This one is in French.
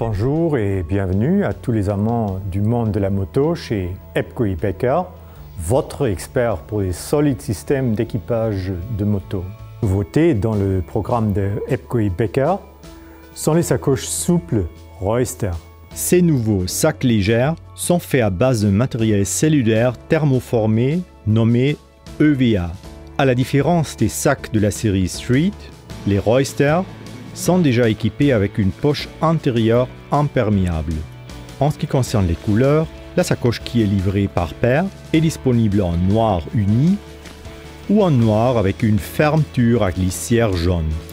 Bonjour et bienvenue à tous les amants du monde de la moto chez EPCO E-Packer, votre expert pour les solides systèmes d'équipage de moto. Nouveauté dans le programme de EPCO E-Packer sont les sacoches souples Royster. Ces nouveaux sacs légers sont faits à base d'un matériel cellulaire thermoformé nommé EVA. À la différence des sacs de la série Street, les Royster sont déjà équipés avec une poche antérieure imperméable. En ce qui concerne les couleurs, la sacoche qui est livrée par paire est disponible en noir uni ou en noir avec une fermeture à glissière jaune.